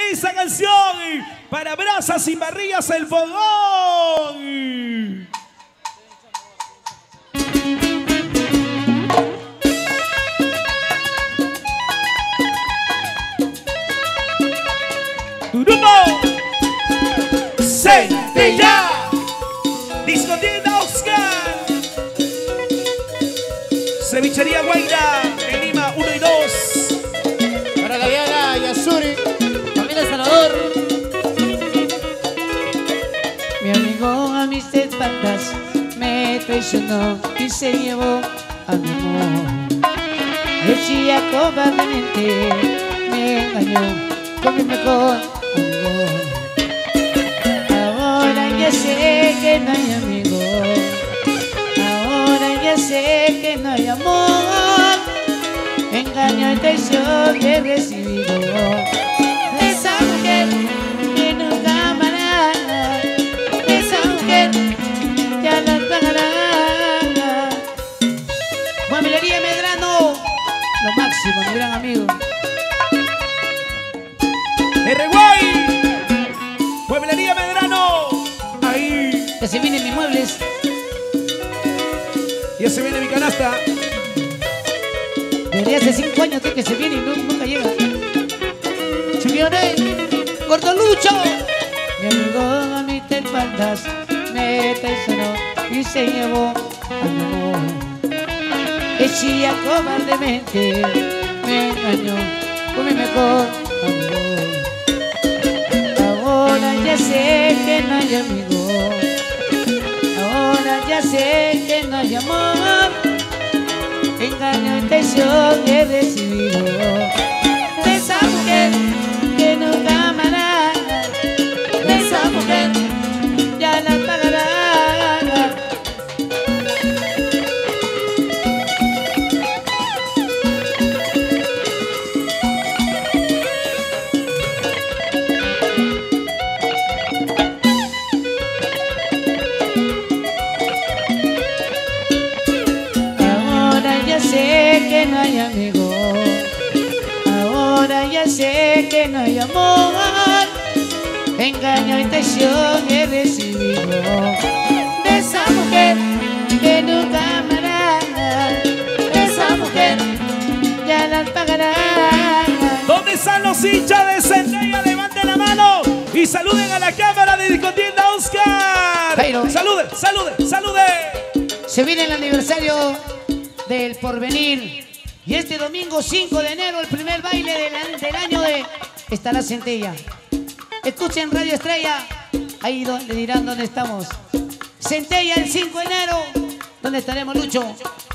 esa canción para brasas y parrillas el fogón. Turumo, Centella, Discotienda Oscar, Cevichería Guaira, en Lima 1 y 2. Para la Viana y Azuri, familia Salvador. Mi amigo a mis espaldas me traicionó y se llevó a mi amor. Decía cobardemente, me engañó con mi mejor amigo. Ahora ya sé que no hay amigo, ahora ya sé que no hay amor. Engaño y traición he recibido de esa mujer que nunca amará, de esa mujer ya la pagará. Mueblería Medrano, lo máximo, mi gran amigo. Reguay, Mueblería Medrano, ahí. Que se vienen mis muebles. Ya se viene mi canasta. Desde hace 5 años que se viene y nunca llega. Chupiones, Gordolucho. Mi amigo a mis espaldas me traicionó y se llevó a mi amor. Ella cobardemente me engañó con mi mejor amigo. Ahora ya sé que no hay amigo, ahora ya sé que no hay amor. Engaño y traición he recibido de esa mujer que nunca amará, de esa mujer ya la pagará. Que no hay amigo, ahora ya sé que no hay amor. Engaño y traición he recibido de esa mujer que nunca amará, de esa mujer ya la pagará. ¿Dónde están los hinchas de Centella? Levanten la mano y saluden a la cámara de Discotienda Oscar. Pero, saluden, saluden, saluden. se viene el aniversario del Porvenir y este domingo 5 de enero el primer baile del año estará Centella. Escuchen Radio Estrella, ahí le dirán dónde estamos. Centella el 5 de enero, ¿dónde estaremos, Lucho?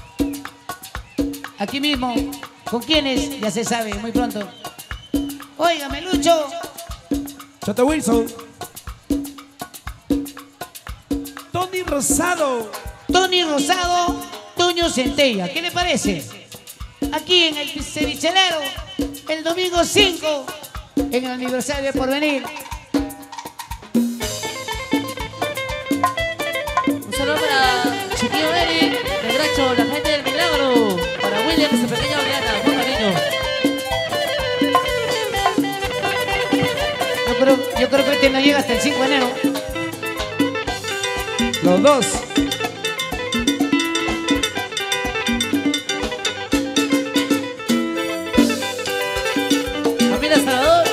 Aquí mismo. ¿Con quiénes? Ya se sabe, muy pronto. Óigame, Lucho. Chota Wilson, Tony Rosado, Tony Rosado, Toño Centella, ¿qué le parece? Aquí en el Cevichelero, el domingo 5, en el aniversario de Porvenir. Un saludo para Chiquillo Eric, de Gracho, la gente del Milagro. Para William y su pequeña Oriana, con cariño. Yo creo que este no llega hasta el 5 de enero. los dos. Familia Salvador.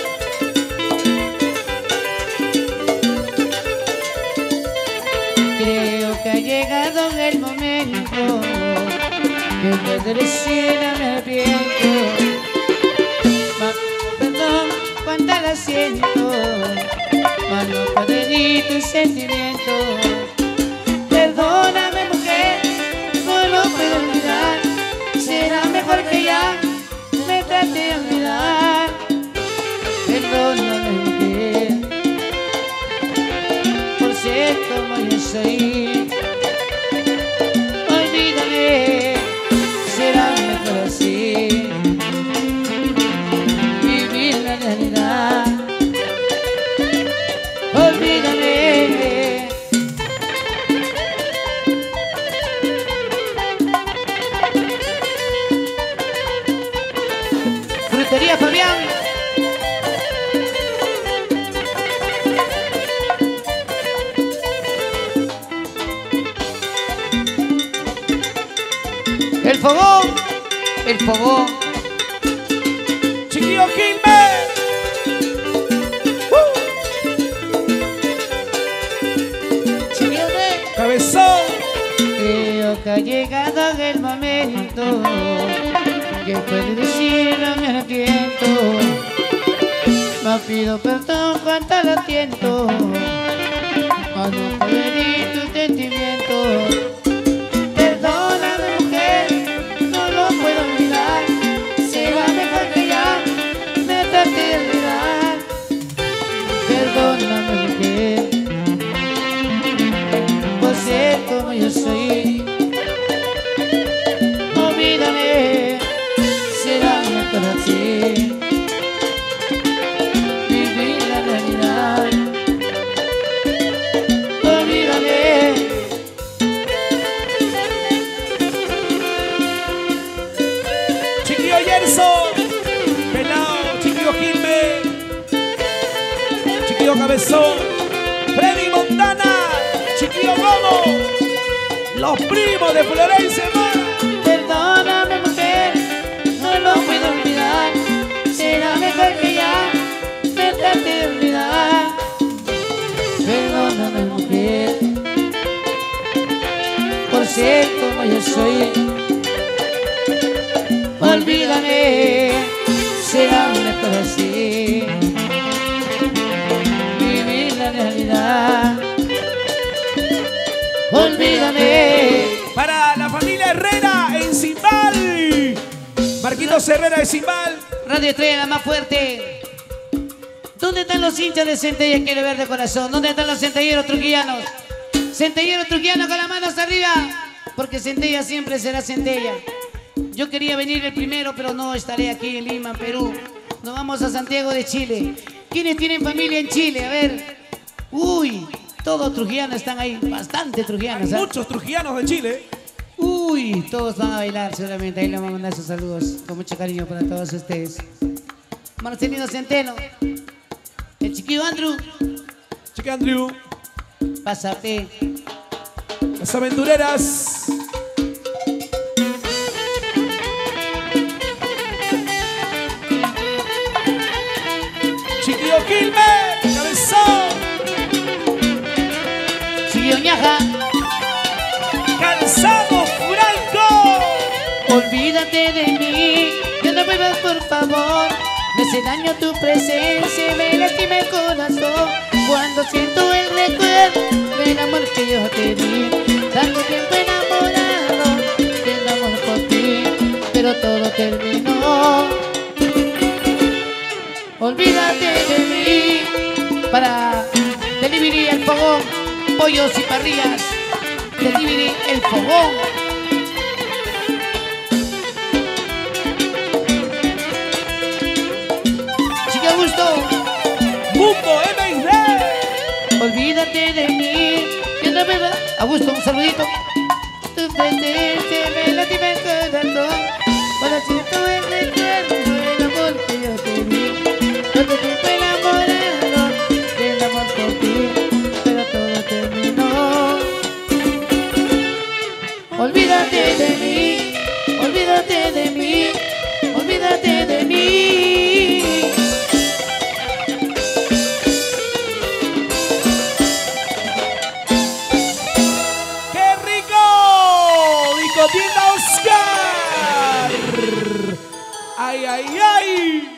Creo que ha llegado el momento que de recién me arrepiento. Perdón, cuánta la siento, mano perdí tus sentimientos. Perdóname, mujer, no lo puedo olvidar. Será mejor que ya me trate de olvidar. Perdóname, mujer, por ser como yo soy. Olvídame, será mejor así. Vivir la realidad. Olvídame, el fogón. Chiquillo Quilmes. Chiquillo Rey. Cabezón. Creo que ha llegado el momento que puede decir no me arrepiento. No pido perdón cuanto lo siento, a no poder ir tus sentimientos. Perdóname mujer, no lo puedo olvidar. Será mejor que ya me trate de olvidar. Perdóname mujer, por ser como yo soy. Olvídame, será mejor así. Vivir la realidad. Olvídame. Chiquillo Gerson. Pelao. Chiquillo Quilmes. Chiquillo Cabezón. Freddy Montana. Chiquillo Gomo. Los primos de Florencia, hermano. Perdóname mujer, no lo puedo olvidar. Será mejor que ya me trate de olvidar. Perdóname mujer, por ser como yo soy. Olvídame, será mejor así. Vivir la realidad. Olvídame. Para la familia Herrera en Zimbal. Marquitos Herrera de Zimbal. Radio Estrella, la más fuerte. ¿Dónde están los hinchas de Centella? Quiero ver de corazón. ¿Dónde están los centelleros truquillanos? Centelleros truquillanos con las manos arriba. Porque Centella siempre será Centella. Yo quería venir el primero, pero no estaré aquí en Lima, Perú. Nos vamos a Santiago de Chile. ¿Quiénes tienen familia en Chile? A ver. Uy, todos trujillanos están ahí. Bastante trujillanos. ¿Ah? Muchos trujillanos de Chile. Uy, todos van a bailar seguramente. Ahí le vamos a mandar sus saludos con mucho cariño para todos ustedes. Marcelino Centeno, el chiquillo Andrew. Chique Andrew. Pásate. Las aventureras. Chiquillo Quilmes. Cabezón. Chiquillo Ñaja. Calzado Franco. Olvídate de mí, que no vuelvas por favor. Me hace daño tu presencia, me lastima el corazón. Cuando siento el recuerdo del amor que yo te di. Tanto tiempo enamorado del amor por ti, pero todo terminó. Olvídate de mí. Para Delivery El Fogón, pollos y parrillas. Delivery El Fogón. Chica Augusto. Mundo MID. Olvídate de mí, que no me va. Augusto, un saludito. Tu presencia me lastima el corazón. Cuando siento el recuerdo del amor que yo te di. Tanto tiempo enamorado del amor por ti, pero todo terminó. Olvídate de mí, olvídate de mí, olvídate de mí. ¡Qué rico! Discotienda Oscar. ¡Ay, ay, ay!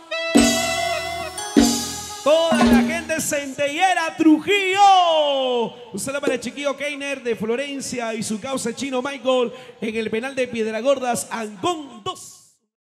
Toda la gente centellera Trujillo. Un saludo para el chiquillo Keiner de Florencia y su causa chino Michael en el penal de Piedras Gordas, Angón 2.